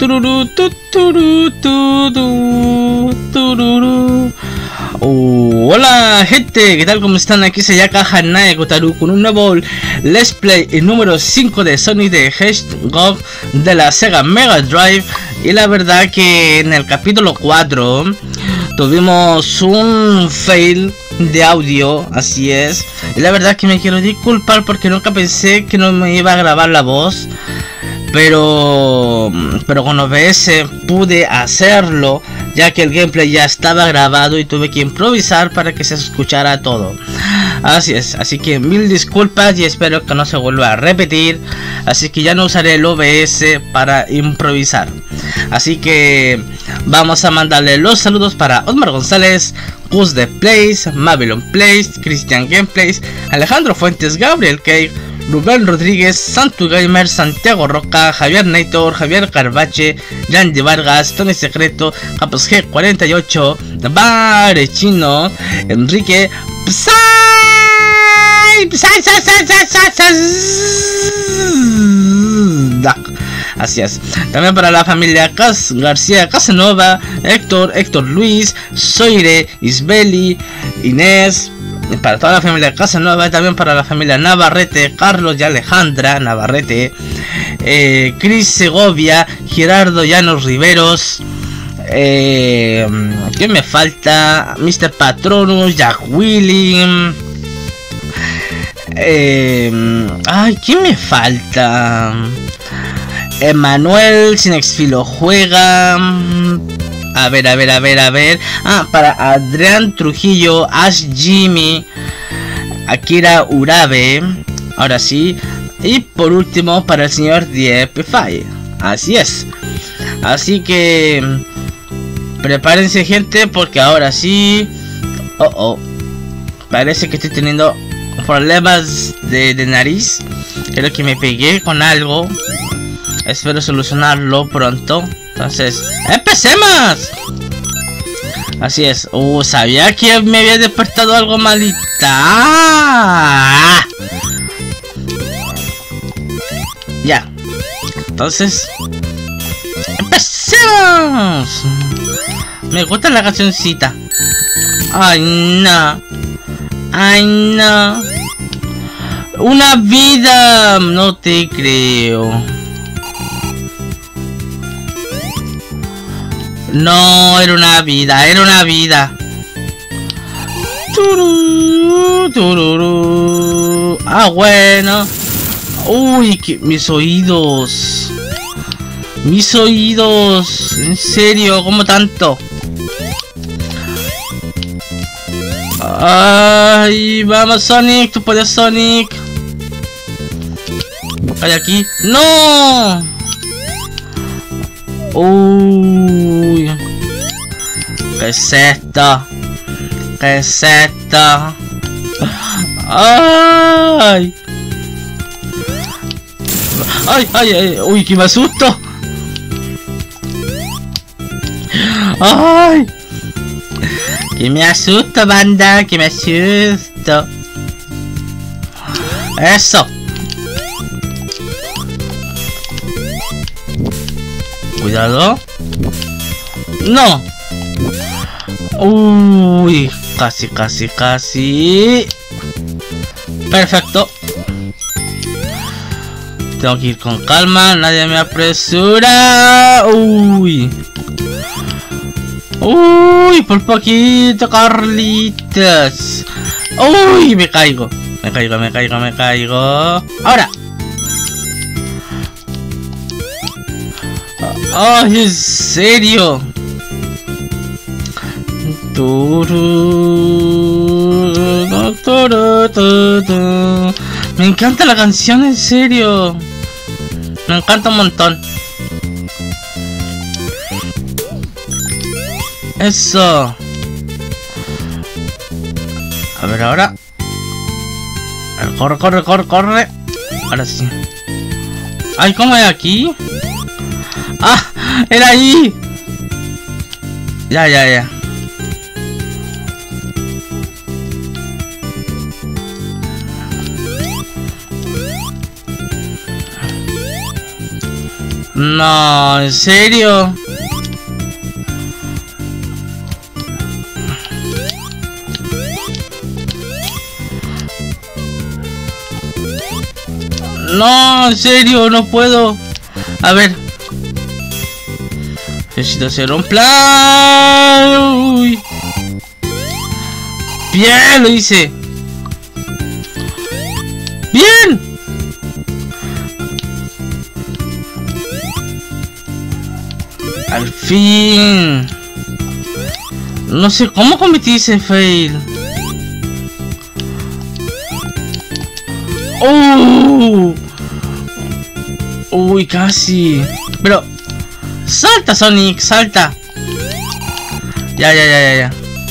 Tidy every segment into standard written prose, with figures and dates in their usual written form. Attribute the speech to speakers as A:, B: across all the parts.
A: Tururú, tuturu, tudu, tururú. Hola gente, ¿qué tal? ¿Cómo están? Aquí se llama Hanae Kotaru con un nuevo Let's Play número 5 de Sonic the Hedgehog de la Sega Mega Drive. Y la verdad que en el capítulo 4 tuvimos un fail de audio, así es. Y la verdad que me quiero disculpar porque nunca pensé que no me iba a grabar la voz. Pero con OBS pude hacerlo, ya que el gameplay ya estaba grabado y tuve que improvisar para que se escuchara todo. Así es, así que mil disculpas y espero que no se vuelva a repetir. Así que ya no usaré el OBS para improvisar. Así que vamos a mandarle los saludos para Osmar González, Gus de Plays, Mabilon Plays, Cristian Gameplays, Alejandro Fuentes, Gabriel Cave, Rubén Rodríguez, Santu Gamer, Santiago Roca, Javier Nator, Javier Carvache, Yandy Vargas, Tony Secreto, Capos G48, Bare Chino, Enrique Psy. Así es. También para la familia García Casanova, Héctor Luis, Soire, Isbeli, Inés. Para toda la familia Casanova, también para la familia Navarrete, Carlos y Alejandra Navarrete, Cris Segovia, Gerardo Llanos Riveros, ¿qué me falta? Mr. Patronus, Jack Willing, ay, ¿qué me falta? Emanuel, Cinexfilo Juega. A ver. Ah, para Adrián Trujillo, Ash Jimmy, Akira Urabe. Ahora sí. Y por último para el señor Diepify. Así es. Así que prepárense, gente, porque ahora sí. Parece que estoy teniendo problemas de nariz. Creo que me pegué con algo. Espero solucionarlo pronto. Entonces, ¡empecemos! Así es. Sabía que me había despertado algo malita. Ya. Entonces, ¡empecemos! Me gusta la cancioncita. Ay, no. Una vida. No te creo. No, era una vida. Tururú. Ah, bueno. Uy, que mis oídos. En serio, ¿cómo tanto? Ay, vamos, Sonic, tú puedes, Sonic. ¿Hay aquí? ¡No! Uy, ¿qué es esto? Ay, uy, que me asusto. Ay, que me asusto, banda, que me asusto. Eso. Cuidado. No. Uy, casi. Perfecto. Tengo que ir con calma, nadie me apresura. Uy, por poquito, Carlitos. Uy, me caigo. Ahora. Ay, ¿en serio? Me encanta la canción, en serio. Me encanta un montón. Eso. A ver, ahora. Corre. Ahora sí. Ay, ¿cómo es aquí? ¡Ah! ¡Era ahí! Ya. No, ¿en serio? No, en serio, no puedo. A ver. Necesito hacer un plan. Uy. Bien, lo hice. Bien. Al fin. No sé cómo cometí ese fail. Uy, casi. Pero salta, Sonic, salta. Ya. Ya,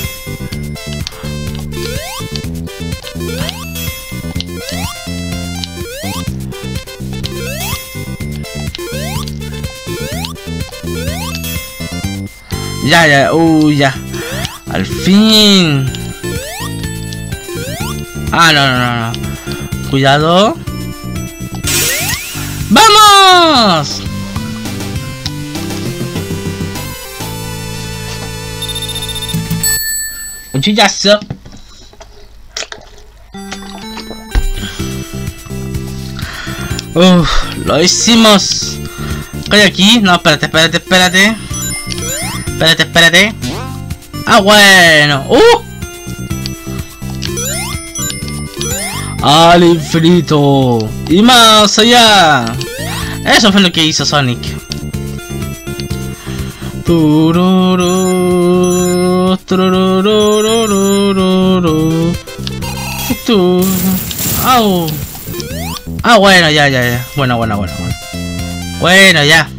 A: ya. Al fin. Ah, no. Cuidado. ¡Vamos! Un chillazo. Lo hicimos. ¿Qué hay aquí? No, espérate. Espérate. Ah, bueno. Al infinito y más allá. Eso fue lo que hizo Sonic. Au. Ah, bueno, ya. Bueno. Bueno, ya.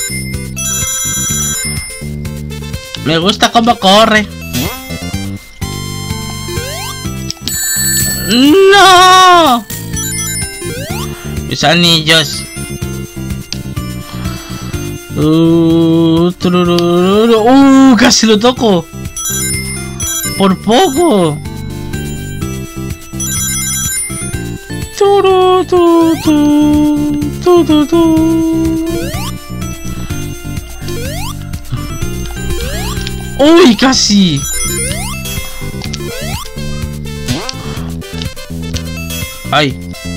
A: Me gusta cómo corre. ¡No! Mis anillos. Casi lo toco. Por poco. Uy, casi. Ay.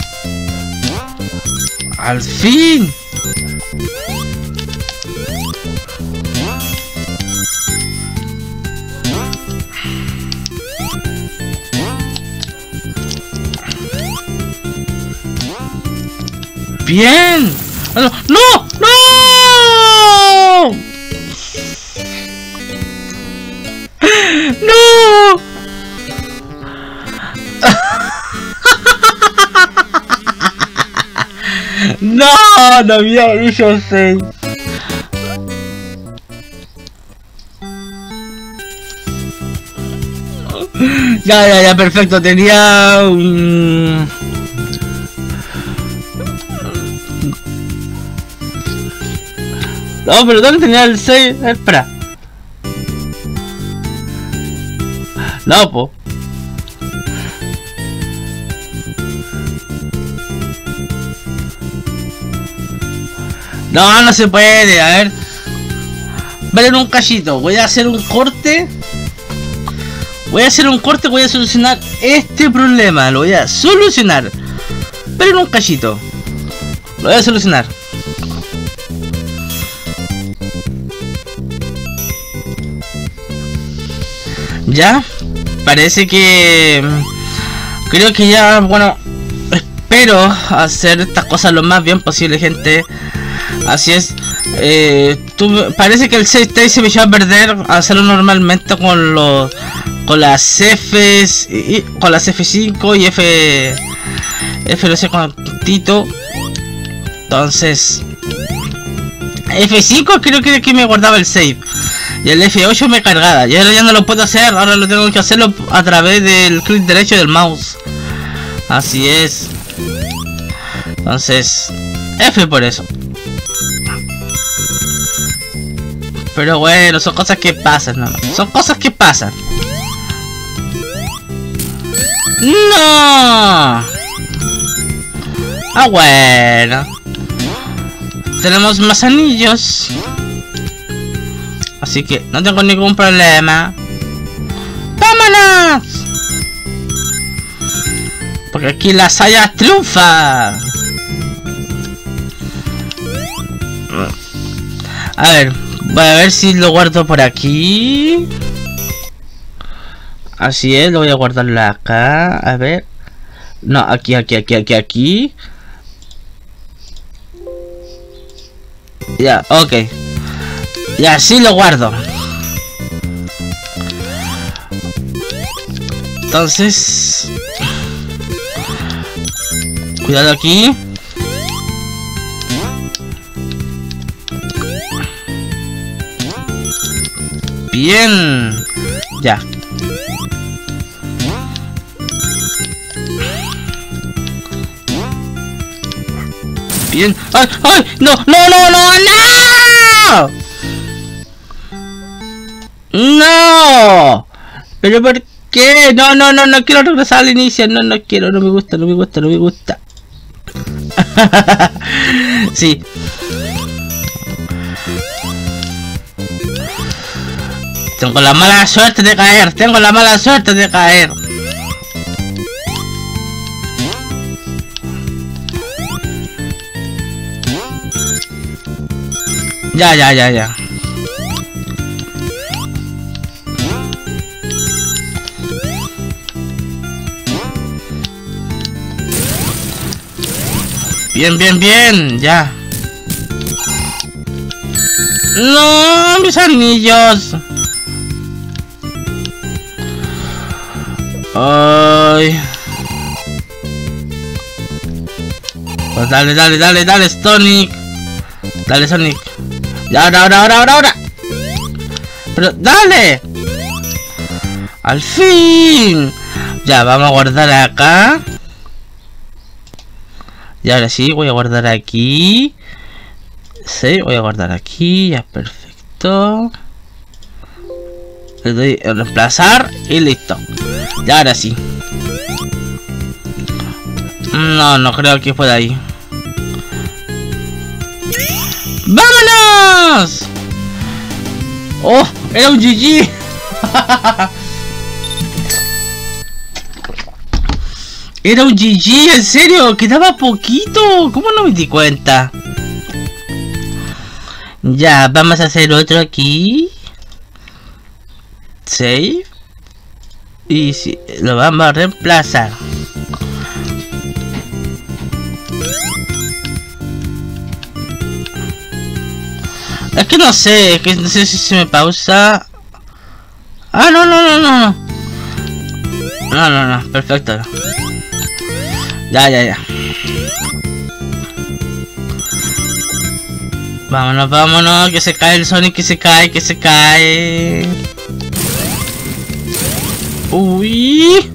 A: Al fin. Bien. ¡No! ¡No! ¡No! No había hecho 6. Ya, perfecto. Tenía un... No, pero ¿dónde tenía el 6? Espera. No, po. No se puede. A ver. Vale, un cachito. Voy a hacer un corte. Voy a solucionar este problema. Lo voy a solucionar. Pero un cachito. Lo voy a solucionar. Ya. Parece que... Creo que ya... Bueno... Espero hacer estas cosas lo más bien posible, gente. Así es. Parece que el save state se me echó a perder. Hacerlo normalmente con los... Con las Fs... con las F5 y F no sé cuántito. Entonces... F5 creo que aquí me guardaba el save. Y el F8 me cargaba. Y ahora ya no lo puedo hacer. Ahora lo tengo que hacerlo a través del clic derecho del mouse. Así es. Entonces... F por eso. Pero bueno, son cosas que pasan, ¿no? Son cosas que pasan. ¡No! Ah, bueno. tenemos más anillos. Así que no tengo ningún problema. ¡Vámonos! Porque aquí la saya triunfa. A ver, voy a ver si lo guardo por aquí. Así es, lo voy a guardarlo acá. A ver. No, aquí. Ya, ok. Y así lo guardo. Entonces, cuidado aquí. Bien. Ya. Bien. ¡Ay! ¡Ay! ¡No! ¡No! ¡No! ¡No! ¡No! ¡No! ¿Pero por qué? No, no, no, no quiero regresar al inicio. No, no quiero, no me gusta, no me gusta, no me gusta. Sí. Tengo la mala suerte de caer, tengo la mala suerte de caer. Ya. Bien, ya. No, mis anillos. Ay. Pues dale, Sonic. Dale, Sonic. Ya, ahora. Pero, dale. Al fin. Ya, vamos a guardar acá. Y ahora sí, voy a guardar aquí. Sí, voy a guardar aquí. Ya, perfecto. Le doy a reemplazar y listo. Y ahora sí. No creo que pueda ir. ¡Vámonos! ¡Oh! ¡Era un GG! ¡Era un GG! ¡En serio! ¡Quedaba poquito! ¿Cómo no me di cuenta? Ya, vamos a hacer otro aquí. Save. Y si lo vamos a reemplazar. Es que no sé si se me pausa. Ah, no. No, perfecto. Ya. Vámonos, que se cae el Sonic, que se cae. Uy.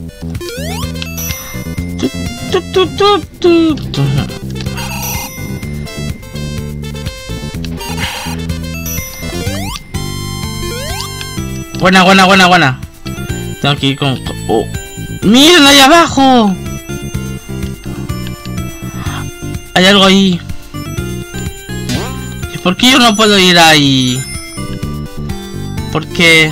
A: Buena. Tengo que ir con... Oh. ¡Miren ahí abajo! Hay algo ahí. ¿Y por qué yo no puedo ir ahí? ¿Por qué?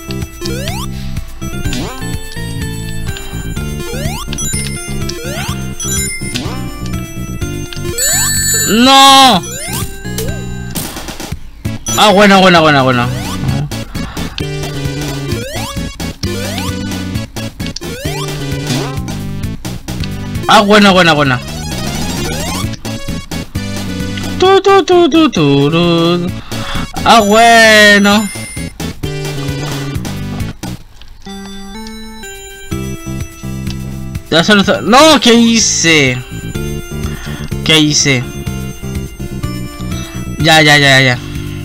A: ¡No! Ah, bueno. Ah, buena. Ah, bueno. Ya solo... No, ¿qué hice? Ya.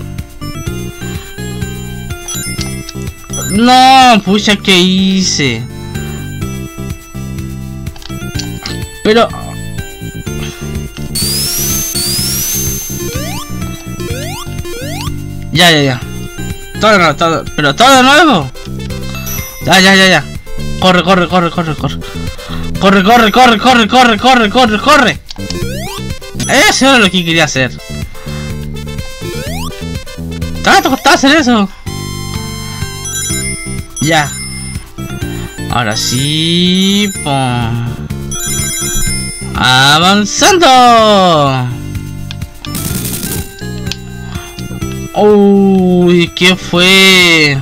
A: No, pucha, ¿qué hice? Pero... Ya. Todo. Pero todo de nuevo. Ya. Corre. Corre. Eso era lo que quería hacer. te costaba hacer eso. Ya. Ahora sí. Avanzando. Uy, ¿qué fue?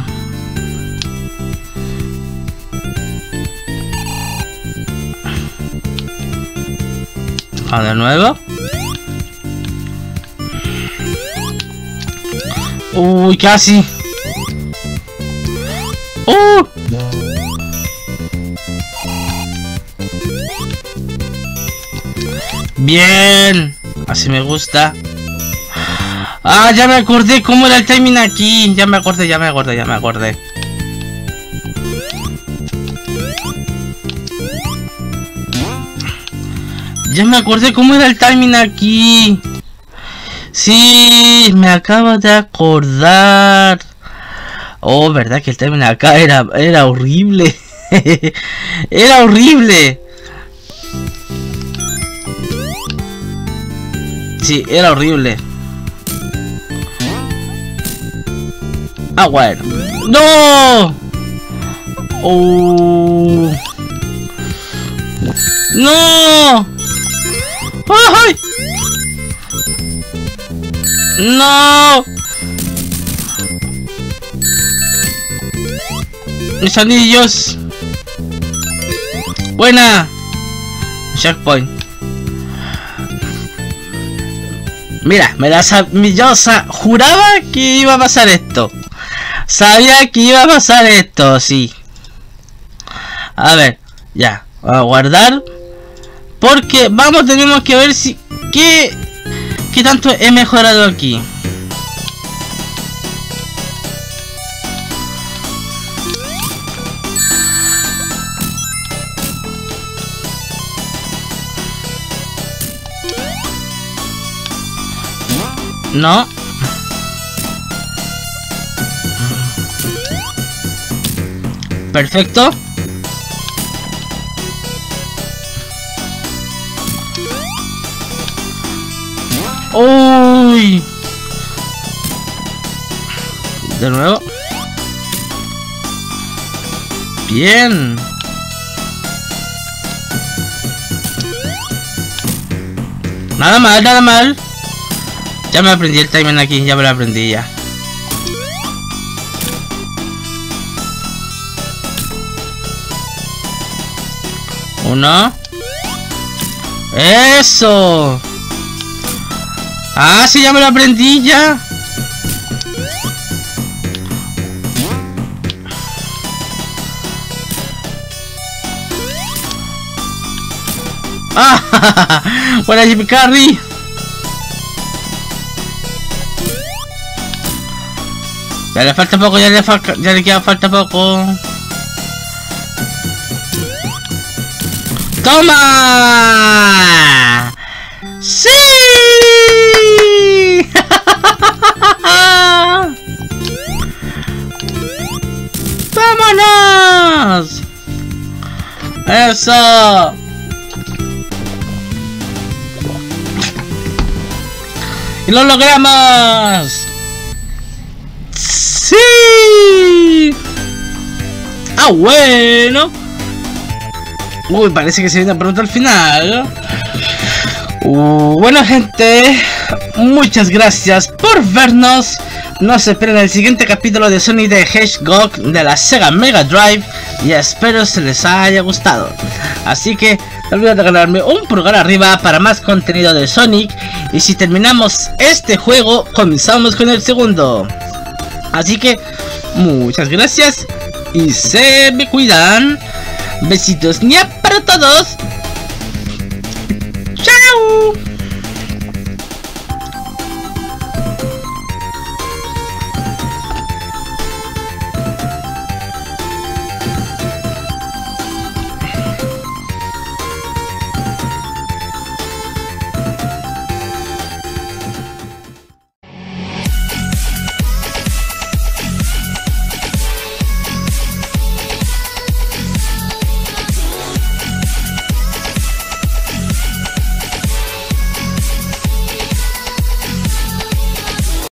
A: De nuevo. Uy, casi. Bien. Así me gusta. Ah, ya me acordé cómo era el timing aquí. Ya me acordé. Ya me acordé cómo era el timing aquí. Sí, me acabo de acordar. Oh, verdad que el timing acá era horrible. Era horrible. Sí, era horrible. Ah, bueno. ¡No! Oh. ¡No! ¡Ay! ¡No! Mis anillos. Buena. Checkpoint. Mira, yo juraba que iba a pasar esto. Sabía que iba a pasar esto, sí. A ver, ya. Vamos a guardar. Porque tenemos que ver si... ¿Qué tanto he mejorado aquí? No. Perfecto. Uy. De nuevo. Bien. Nada mal. Ya me aprendí el timing aquí, ya me lo aprendí ya. Uno. ¡Eso! Ah, sí, ya me lo aprendí ya. ¡Ah! Buena Jim Carrey. Ya le falta poco, ya le queda falta poco. ¡Toma! ¡Sí! ¡Vámonos! ¡Eso! ¡Y lo logramos! ¡Sí! ¡Ah, bueno! Uy, parece que se viene pronto al final. Bueno, gente, muchas gracias por vernos. Nos esperen en el siguiente capítulo de Sonic the Hedgehog de la Sega Mega Drive. Y espero se les haya gustado. Así que no olviden regalarme un pulgar arriba para más contenido de Sonic. Y si terminamos este juego, comenzamos con el segundo. Así que muchas gracias y se me cuidan. Besitos ña para todos.